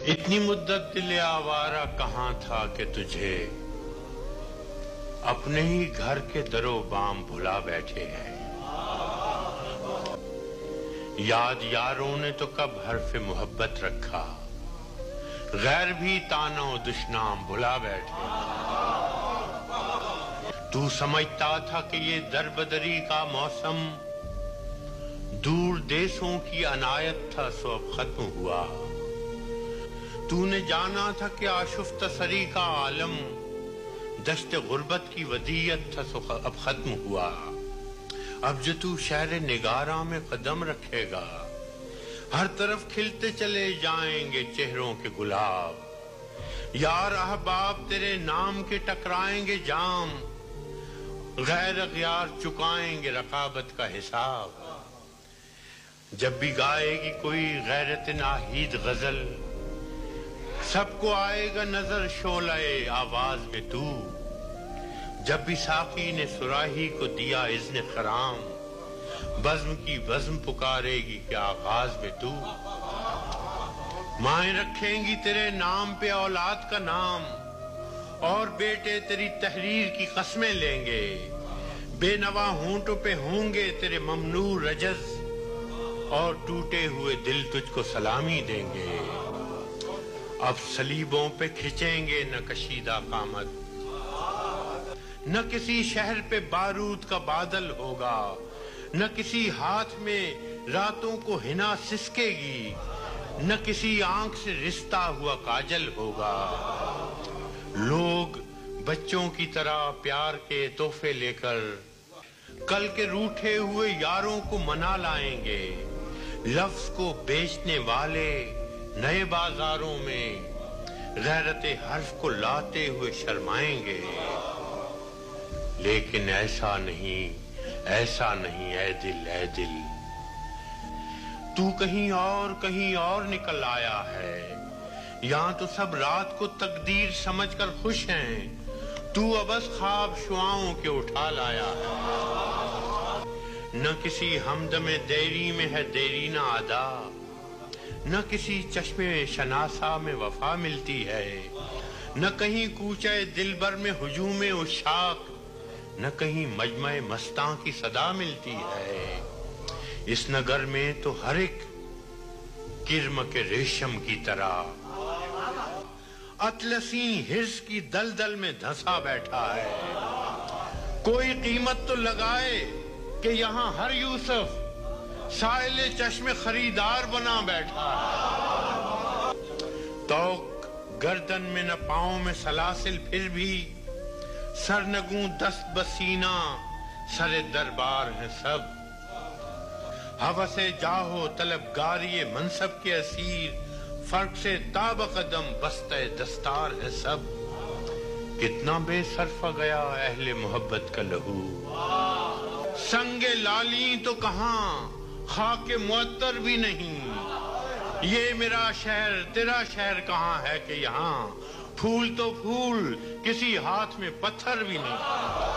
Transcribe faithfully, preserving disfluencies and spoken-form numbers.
اتنی مدت دل آوارہ کہاں تھا کہ تجھے اپنے ہی گھر کے در و بام بھلا بیٹھے ہیں. یاد یاروں نے تو کب حرف محبت رکھا، غیر بھی تانا و دشنام بھلا بیٹھے. تو سمجھتا تھا کہ یہ در بدری کا موسم دور دیسوں کی عنایت تھا، سو اب ختم ہوا. تو نے جانا تھا کہ آشفتہ سری کا عالم دشت غربت کی ودیعت تھا، سو اب ختم ہوا. اب جو تو شہر نگاراں میں قدم رکھے گا، ہر طرف کھلتے چلے جائیں گے چہروں کے گلاب. یار احباب تیرے نام کے ٹکرائیں گے جام، غیر اغیار چکائیں گے رقابت کا حساب. جب بھی گائے گی کوئی غیرت ناہید غزل، سب کو آئے گا نظر شعلہ آواز میں تو. جب بھی ساقی نے صراحی کو دیا اذن خرام، بزم کی بزم پکارے گی کہ آغاز میں تو. مائیں رکھیں گی تیرے نام پہ اولاد کا نام، اور بیٹے تیری تحریر کی قسمیں لیں گے. بے نوا ہونٹوں پہ ہوں گے تیرے ممنوع رجز، اور ٹوٹے ہوئے دل تجھ کو سلامی دیں گے. اب صلیبوں پہ کھچیں گے نہ کشیدہ قامت، نہ کسی شہر پہ بارود کا بادل ہوگا، نہ کسی ہاتھ میں راتوں کو ہنا سسکے گی، نہ کسی آنکھ سے رشتہ ہوا کاجل ہوگا. لوگ بچوں کی طرح پیار کے تحفے لے کر کل کے روٹھے ہوئے یاروں کو منا لائیں گے. لفظ کو بیچنے والے نئے بازاروں میں غیرت حرف کو لاتے ہوئے شرمائیں گے. لیکن ایسا نہیں، ایسا نہیں اے دل اے دل، تو کہیں اور کہیں اور نکل آیا ہے. یہاں تو سب رات کو تقدیر سمجھ کر خوش ہیں، تو ابس خواب شعاؤں کے اٹھا لایا ہے. نہ کسی ہمدم دیری میں ہے دیرینہ ادا، نہ کسی چشمے شناسا میں وفا ملتی ہے. نہ کہیں کوچہ دلبر میں ہجوم عشاق، نہ کہیں مجمع مستاں کی صدا ملتی ہے. اس نگر میں تو ہر ایک کرم کے ریشم کی طرح اطلسی حرص کی دلدل میں دھنسا بیٹھا ہے. کوئی قیمت تو لگائے کہ یہاں ہر یوسف سائل چشم خریدار بنا بیٹھا ہے. توق گردن میں نہ پاؤں میں سلاسل، پھر بھی سرنگوں دست بسینہ سر دربار ہیں سب. ہوس جاہو طلبگاری منصب کے اسیر، فرق سے تاب قدم بستہ دستار ہے سب. کتنا بے صرفہ گیا اہل محبت کا لہو، سنگ لالی تو کہاں خاک معطر بھی نہیں. یہ میرا شہر تیرا شہر کہاں ہے کہ یہاں پھول تو پھول کسی ہاتھ میں پتھر بھی نہیں.